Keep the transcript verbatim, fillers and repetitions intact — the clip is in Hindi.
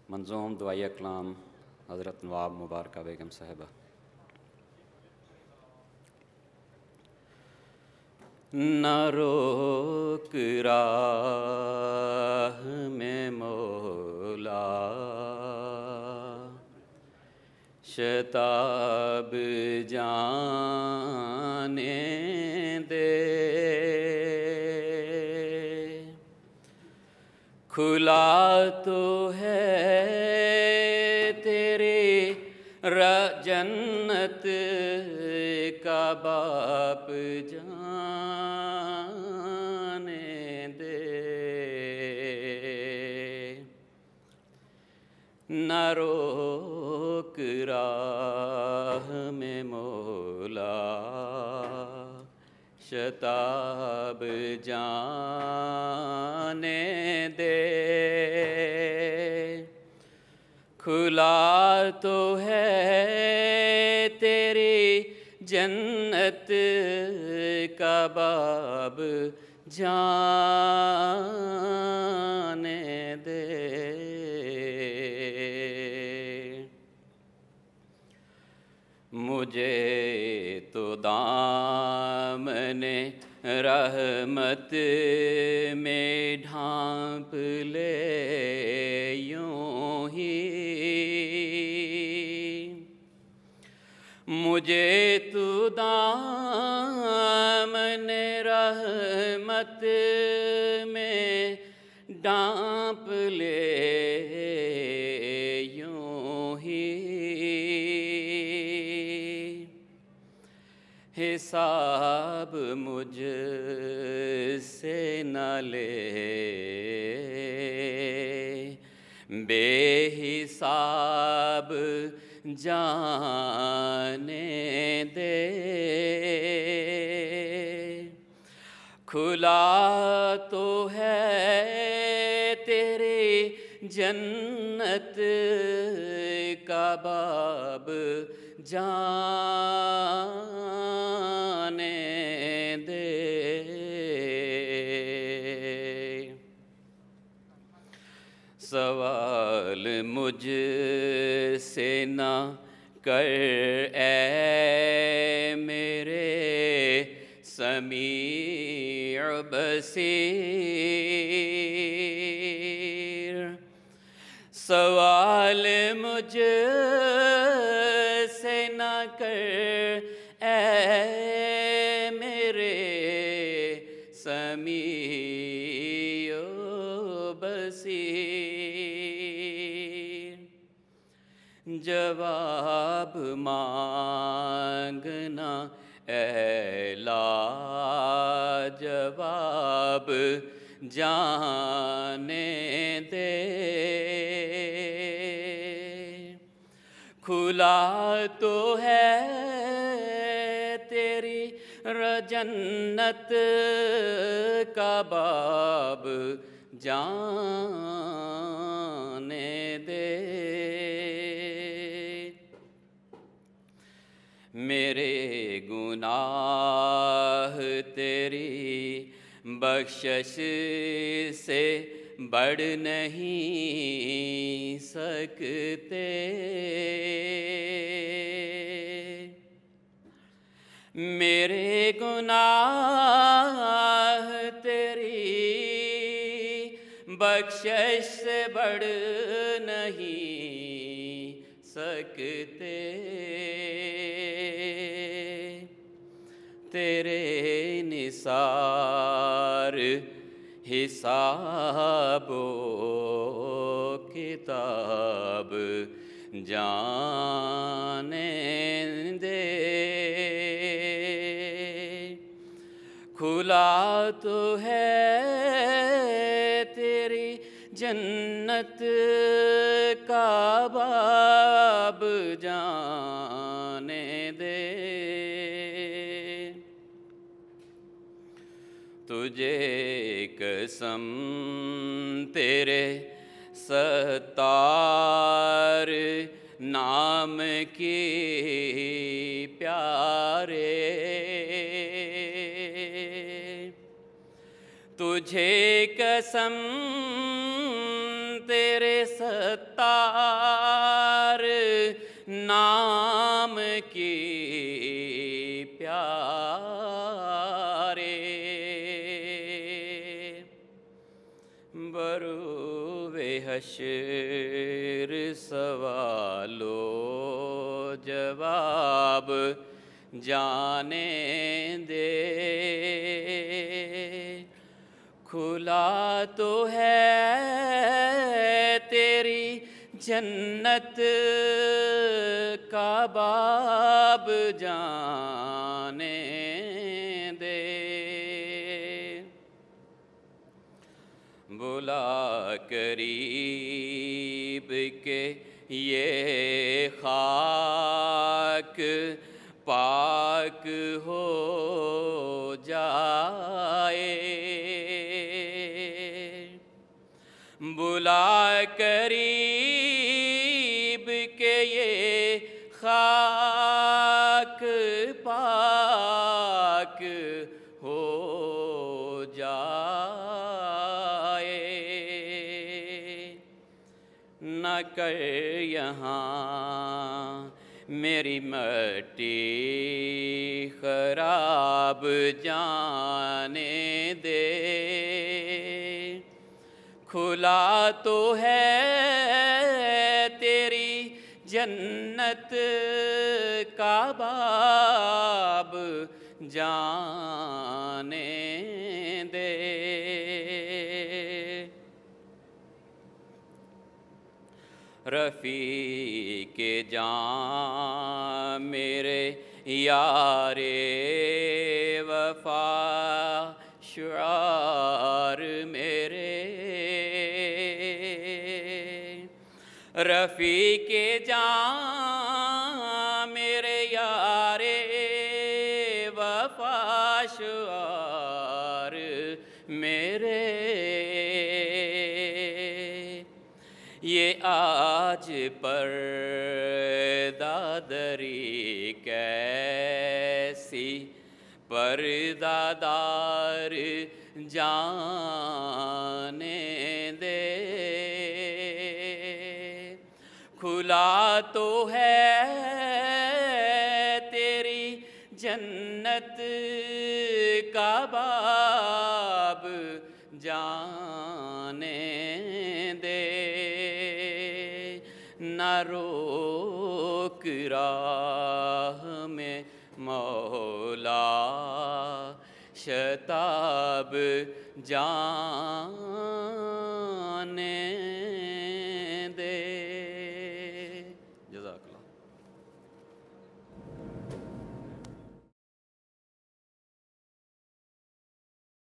मंजूम दुआई कलाम हज़रत नवाब मुबारक बेगम साहिबा। न रोक राह में मौला शताब जाने दे, खुला तो है तेरे जन्नत का बाप जाने दे। न रोक राह में मौला शताब जाने दे, खुला तो है तेरी जन्नत का बाब जाने दे। मुझे तो दामने रहमत में ढांप ले यूं ही, मुझे तू दामने रहमत में ढांप ले यूं ही, हिसाब मुझसे न ले, बेहिसाब जाने दे, खुला तो है तेरी जन्नत का बाब जाने दे। सवाल मुझसे ना कर ऐ मेरे समीअ बसीर, सवाल मुझसे ना कर ऐ मेरे समीअ बसीर, जवाब मांगना ऐला जवाब जाने दे, खुला तो है तेरी जन्नत का बाब जाने दे। मेरे गुनाह तेरी बख्शिश से बढ़ नहीं सकते, मेरे गुनाह तेरी बख्शिश से बढ़ नहीं सकते, तेरे निसार हिसाबो किताब जाने दे, खुला तो है तेरी जन्नत का बाब जाने दे। तुझे कसम तेरे सत्तार नाम की प्यारे, तुझे कसम तेरे तेरे सत्तार नाम की प्यारे बरूवे हशर सवालो जवाब जाने दे। खुला तो है तेरी जन्नत का बाब जाने दे। बुला करीब के ये खाक पाक हो जाए। बुला करीब के ये खाक पाक हो जाए। न कर यहाँ मेरी मट्टी खराब जाने दे। खुला तो है तेरी जन्नत का बाब जाने दे। रफ़ी के जान मेरे यारे वफ़ा शुआर मेरे। रफ़ी के जान मेरे यारे वफ़ा शुआर मेरे। ये आज पर दादरी कैसी पर्दादार जाने दे। खुला तो है तेरी जन्नत का बाब जाने दे। न रोक राह में मौला शताब जाने